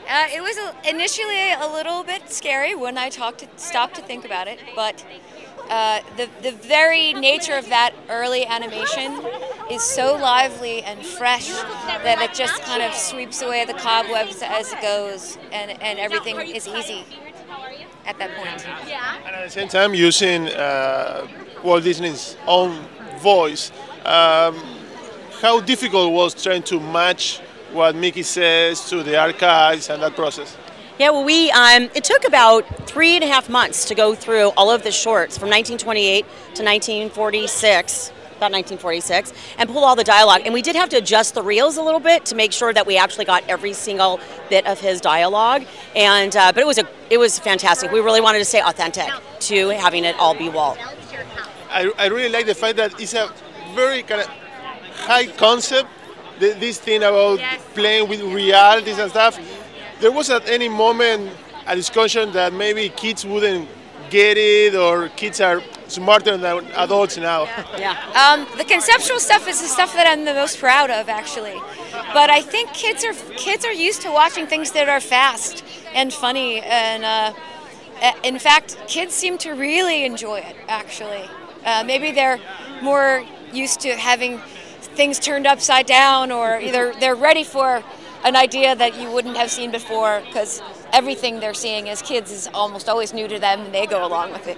It was initially a little bit scary when I stopped to think about it, but the very nature of that early animation is so lively and fresh that it just kind of sweeps away the cobwebs as it goes, and everything is easy at that point. And at the same time, using Walt Disney's own voice, how difficult was trying to match what Mickey says to the archives and that process? Yeah, well, it took about 3.5 months to go through all of the shorts from 1928 to 1946, about 1946, and pull all the dialogue. And we did have to adjust the reels a little bit to make sure that we actually got every single bit of his dialogue. And but it was fantastic. We really wanted to stay authentic to having it all be Walt. I really like the fact that it's a very kind of high concept. This thing about playing with realities and stuff. There was at any moment a discussion that maybe kids wouldn't get it, or kids are smarter than adults now. Yeah. The conceptual stuff is the stuff that I'm the most proud of, actually. But I think kids are used to watching things that are fast and funny, and in fact, kids seem to really enjoy it. Actually, maybe they're more used to having things turned upside down, or either they're ready for an idea that you wouldn't have seen before, because everything they're seeing as kids is almost always new to them, and they go along with it.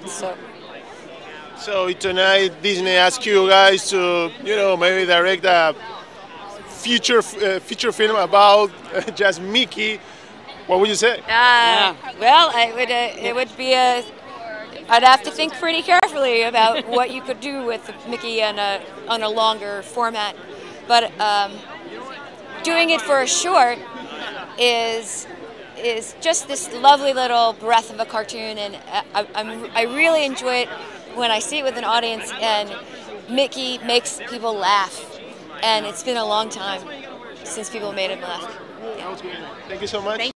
So tonight Disney asked you guys to, maybe direct a feature film about just Mickey. What would you say? Well, it would be I'd have to think pretty carefully about what you could do with Mickey on a longer format, but doing it for a short is just this lovely little breath of a cartoon, and I really enjoy it when I see it with an audience and Mickey makes people laugh, and it's been a long time since people made him laugh. Thank you so much.